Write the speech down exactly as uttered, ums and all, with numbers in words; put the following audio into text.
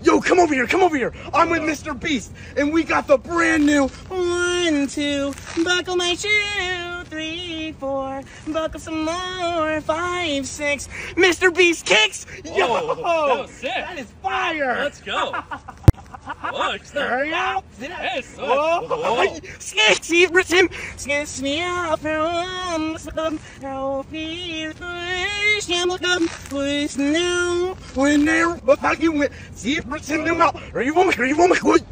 Yo, come over here, come over here. I'm with Mrbeast, and we got the brand new one, two, buckle my shoe, three, four, buckle some more, five, six, Mrbeast Kicks. Yo, Whoa, that was sick. That is fire. Let's go. Whoa, Hurry up. Yes. Whoa. Sketchy Britain, sketch me up from some help you with new when they're about you with see Britain, you want me, you want me,